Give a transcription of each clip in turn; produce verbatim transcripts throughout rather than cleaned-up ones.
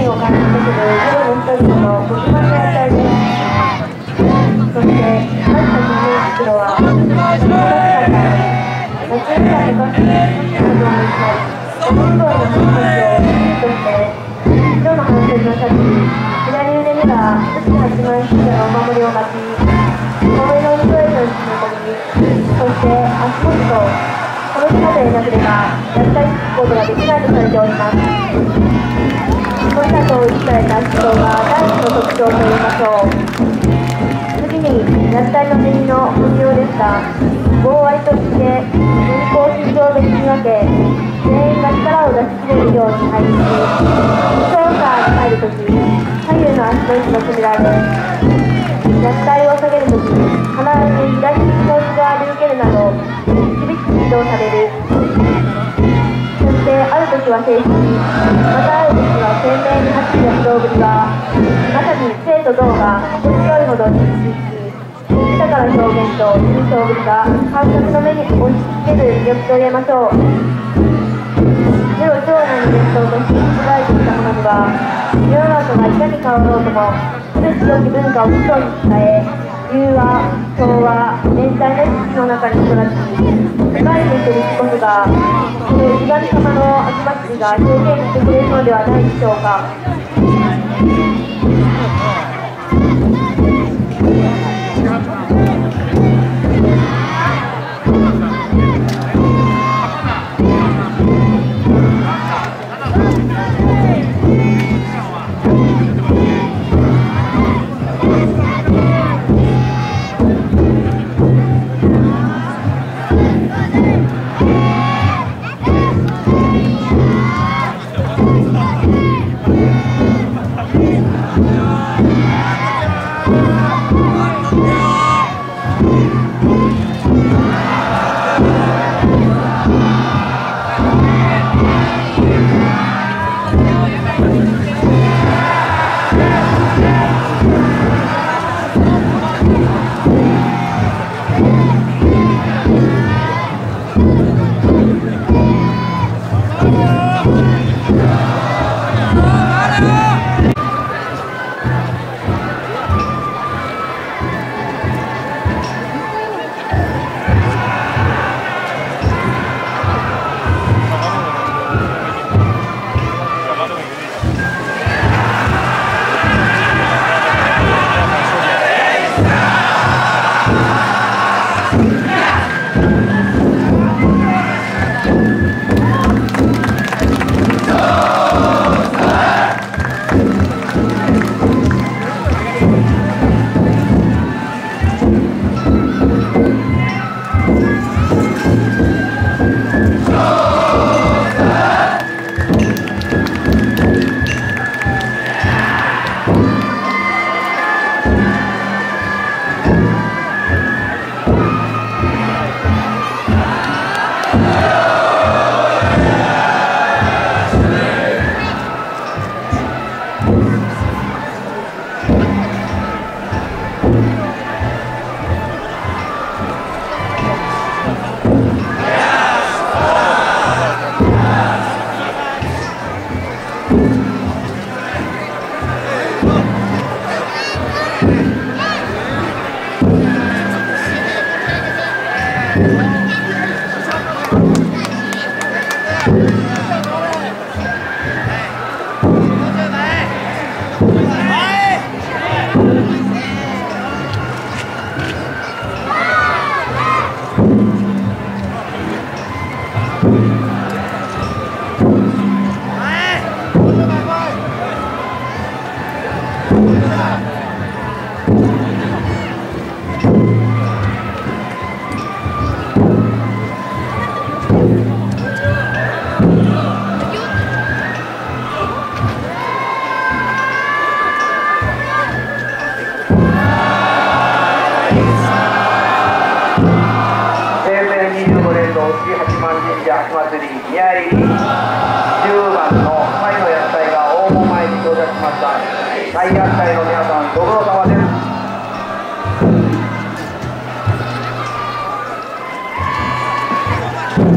を感じさせる夜の人々のご自慢の野菜です。そして、ある時に見つくのは、夏の姿に、夏の姿がなどを見つかり、夏の声の話をとして、白の半袖のシャツ、左腕には一つ八幡神社のお守りを巻き、透明のストレートに詰め込み、そして足元と、この姿でなければ、やったりつくことができないとされております。この里を打ちされた思想が第一の特徴と言いましょう。次に、やったりの練りの運用ですが、棒割りとして、人工心臓別に分け、全員が力を出し切れるように配置し、操作に入るとき、左右の足の位置が決められ、やったりを下げるとき、必ず左利きの内側で受けるなど、厳しく指導される。そして、あるときは静止、またあるときは鮮明にはっきりな指導ぶりが、まさに生と動が心地よいほどに一致し、豊かな表現と抽象ぶりが観客の目に押し付ける魅力と言えましょう。世を長男に伝統として築かれてきたものには、世の中がいかに変わろうとも、古き良き文化を基礎に伝え、融和、調和、連帯の意識の中に育ち、世界にするこそが、この氏神様の秋祭りが表現してくれるのではないでしょうか。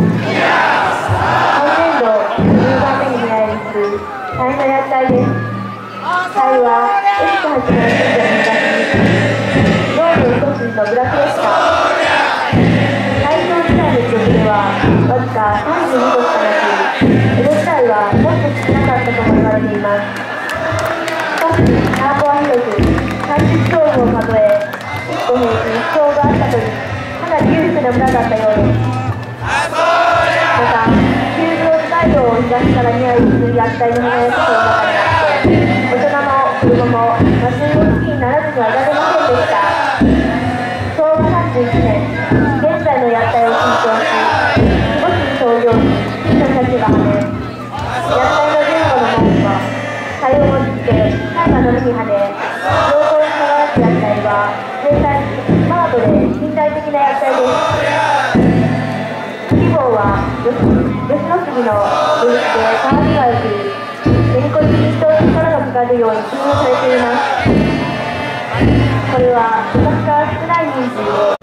大変なやったいです。 隊はエスはちの近所に東に農業一筋の部落でした。大正時代の記憶ではわずかさんじゅうにこしかなく、江戸時代はもっと少なかったとも言われています。しかし田んぼは広く、さんじゅっとうぶを数え、いっこ平均いっとうがあったというかなり裕福な村だったようです。また、丘陵地帯道を東から宮入する薬体の花や外の中にあって、大人も子供も祭りの月にならずにはいられませんでした。昭和さんじゅういちねん、現在の薬体を新調し、戊辰創業時、金のシャチがはね、薬体の前後の門は、茶葉をつけ、貝がのみにはね、陽光に輝く薬体は、全体スマートで近代的な薬体です。規模は吉野杉の物質で香りがよく、練りこに人の力がかかるように工夫されています。これは昔から少ない人数で